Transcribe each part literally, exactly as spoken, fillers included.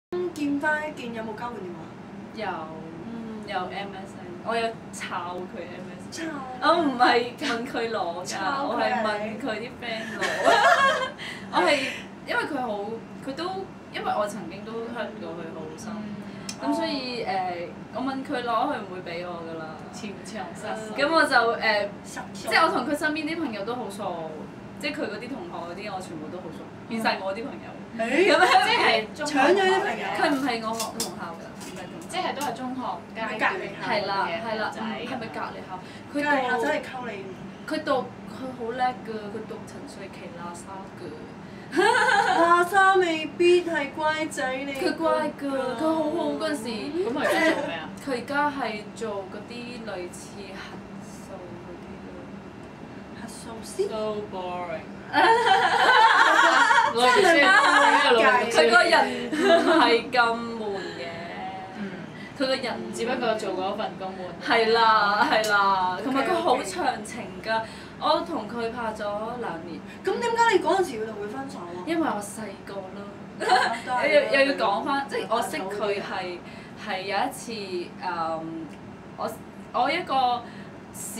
見翻見有冇交換電話？ 有，有 M S N， 我有抄佢 M S N。 抄。 我唔係問佢攞㗎，我係問佢啲 friend 攞。我係因為佢好，佢都因為我曾經都 hurt 過佢好深，咁所以誒，我問佢攞，佢唔會俾我㗎啦。 情場失手。 咁我就誒，即係我同佢身邊啲朋友都好熟，即係佢嗰啲同學嗰啲，我全部都好熟，變晒我啲朋友。 誒， 咁即係中學搶咗啲朋友。 佢唔係我學同校㗎，唔係同校。 即係都係中學階隔段離校係啦係啦， 仔。 係咪隔離校？ 隔佢讀離校真係溝你。 佢讀佢好叻㗎，佢讀陳瑞琪喇沙㗎。 喇沙未必係乖仔嚟。 佢乖㗎，佢好好嗰陣時。 咁佢而家做咩啊？ 佢而家係做嗰啲類似核數嗰啲核數師。 So boring。 真係㗎。佢個人唔係咁悶嘅。 嗯。 佢個人只不過做嗰份工悶。 係啦係啦，同埋佢好 OK，OK 長情㗎。我同佢拍咗兩年。 咁點解你嗰陣時要同佢分手啊？ 因為我細個啦，又又要講翻，即係我識佢係係有一次誒、嗯，我我一個小，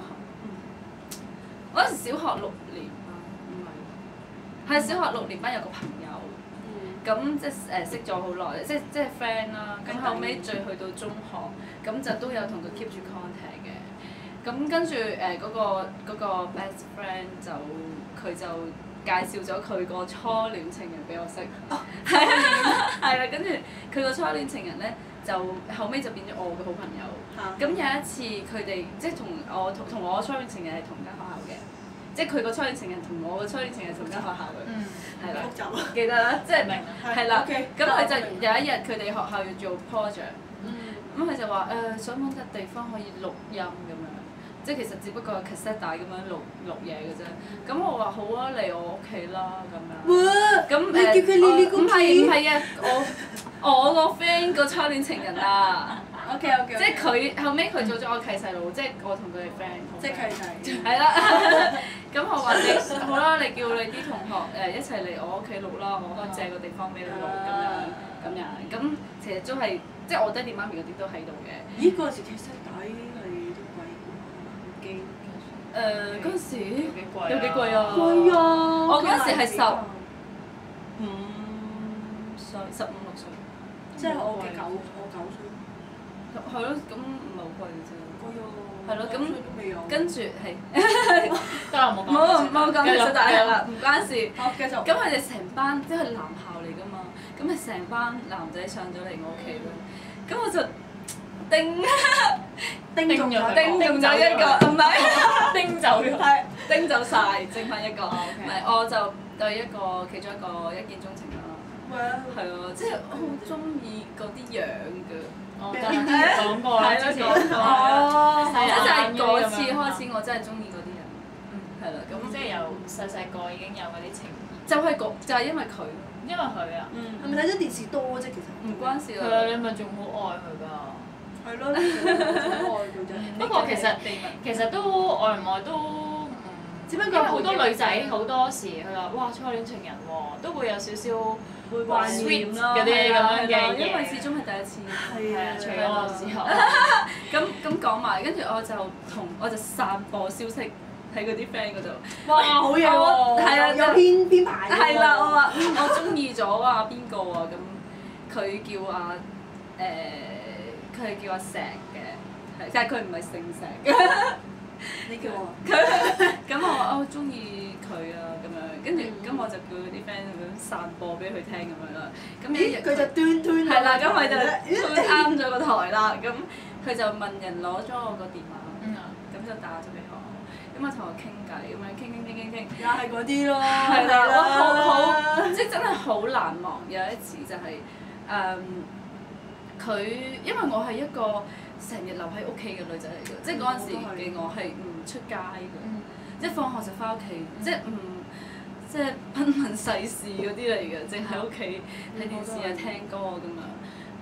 我嗰時小學六年班，唔係，係小學六年班有個朋友，咁即係誒識咗好耐，即係即係 friend 啦。咁後尾再去到中學，咁就都有同佢 keep 住 contact 嘅。咁跟住誒嗰個嗰個 best friend 就佢就介紹咗佢個初戀情人俾我識，係啊係啦，跟住佢個初戀情人咧就後尾就變咗我嘅好朋友。咁有一次佢哋即係同我同同我初戀情人係同間學校嘅，即係佢個初戀情人同我嘅初戀情人係同間學校嘅，係啦， 複雜啊！ 記得啦，即係明係啦。 OK， 咁佢就有一日佢哋學校要做 project， 嗯咁佢就話誒想揾個地方可以錄音咁樣。即係其實只不過係 cassette 帶咁樣錄錄嘢嘅啫，咁我話好啊，嚟我屋企啦咁樣。 哇！ 咁你叫佢嚟你誒，唔係唔屋企？ 係啊，我我個 friend 個初戀情人啊， OK OK。 即係佢後尾佢做咗我契細佬，即係我同佢係 friend。 即係佢係。 係啦，咁我話你好啦，你叫你啲同學誒一齊嚟我屋企錄啦，我可以借個地方俾你錄咁樣咁樣，咁其實都係即係我爹哋媽咪嗰啲都喺度嘅。 咦？嗰陣時 cassette 帶係啲貴機。 誒嗰陣時有幾貴啊？ 有幾貴啊？ 貴啊！ 我嗰陣時係十五歲，十五六歲。 即係我嘅九，我九歲。 係咯，咁唔係好貴嘅啫。 貴啊！ 係咯，咁九歲都未有。 跟住係得啦，冇講。 冇冇講其實大係啦，唔關事。 好，繼續。 咁佢哋成班即係男校嚟㗎嘛，咁咪成班男仔上咗嚟我屋企啦，咁我就叮叮中咗， 叮中咗一個，唔係叮走咗。 係叮走晒，剩翻一個。 哦唔 ，OK 係我就對一個其中一個一見鍾情啦。 哇！ 係啊，即係我好中意嗰啲樣㗎。 我講過啦，之前。 哦。 即係就係嗰嗰次開始，我真係中意嗰啲人。嗯，係啦，咁咁即係由細細個已經有嗰啲情意。 就係嗰就係因為佢， 因為佢啊。 嗯， 係咪睇咗電視多啫？其實。 唔關事係啊， 啦。 你咪仲好愛佢㗎。 係咯，好愛佢啫。 不過其實其實都愛唔愛都唔， 只不過因為好多女仔好多時佢話哇初戀情人喎，都會有少少會懷懷念念啦， 嗰啲咁樣嘅嘢， 因為始終係第一次。 係啊， 除咗我之後， 咁咁講埋，跟住我就同我就散播消息喺嗰啲 friend 嗰度。 哇！好嘢喎， 我係啊有編編排喎。 係啦，我話嗯我中意咗啊邊個啊咁，佢叫阿誒，佢係叫阿石嘅，係但係佢唔係姓石嘅。 你叫我。 佢咁我話我中意佢啊咁樣，跟住咁我就叫啲 friend 咁樣散播俾佢聽咁樣啦。咁有一日佢就端端係啦，咁佢就搬啱咗個台啦。咁佢就問人攞咗我個電話，咁就打咗俾我。咁啊同我傾偈咁樣傾傾傾傾傾。 又係嗰啲咯。 係啦，我好好，即係真係好難忘。有一次就係誒佢，因為我係一個成日留喺屋企嘅女仔嚟嘅，即係嗰陣時嘅我係唔出街嘅，即係放學就翻屋企，即係唔即係不問世事嗰啲嚟嘅，淨喺屋企睇電視啊、聽歌咁樣。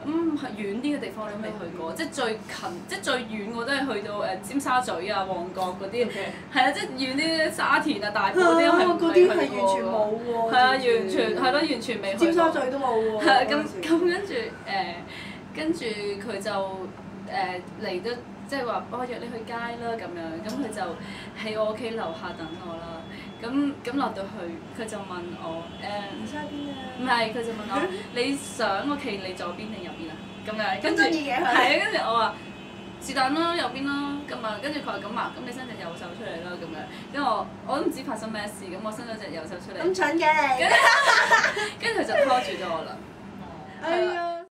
咁係遠啲嘅地方你都未去過，即係最近，即係最遠我都係去到誒尖沙咀啊、旺角嗰啲，係啊，即係遠啲沙田啊、大埔嗰啲係嗰啲係完全冇喎。 係啊，完全係咯，完全未去過。 尖沙咀都冇喎。 係啊，咁咁跟住誒，跟住佢就誒嚟到，即係話我約你去街啦咁樣，咁佢就喺我屋企樓下等我啦。咁咁落到去，佢就問我誒， 唔知喺邊啊？ 唔係，佢就問我你想我企你左邊定右邊啊？咁樣，跟住咁得意嘅佢。 係啊，跟住我話是但啦，右邊啦，咁啊，跟住佢話咁啊，咁你伸隻右手出嚟啦，咁樣，因為我我都唔知發生咩事，咁我伸咗隻右手出嚟， 咁蠢嘅你。 跟住佢就拖住咗我啦。 哎呀！